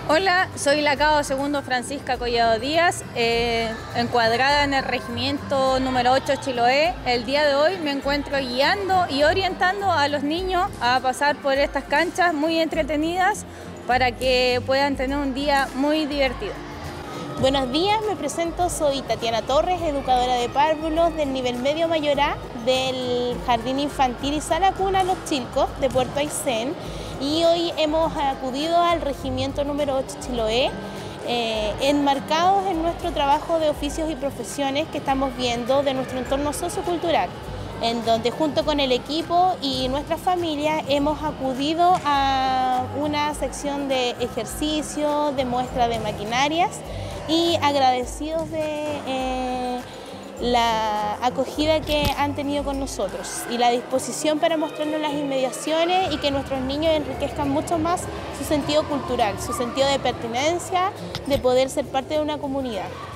Hola, soy la cabo segundo Francisca Collado Díaz, encuadrada en el regimiento número 8 Chiloé. El día de hoy me encuentro guiando y orientando a los niños a pasar por estas canchas muy entretenidas para que puedan tener un día muy divertido. Buenos días, me presento, soy Tatiana Torres, educadora de párvulos del nivel medio mayor A del Jardín Infantil y Sala Cuna Los Chilcos de Puerto Aysén, y hoy hemos acudido al regimiento número 8 Chiloé, enmarcados en nuestro trabajo de oficios y profesiones que estamos viendo de nuestro entorno sociocultural, en donde junto con el equipo y nuestra familia hemos acudido a una sección de ejercicio, de muestra de maquinarias, y agradecidos de la acogida que han tenido con nosotros y la disposición para mostrarnos las inmediaciones y que nuestros niños enriquezcan mucho más su sentido cultural, su sentido de pertenencia, de poder ser parte de una comunidad.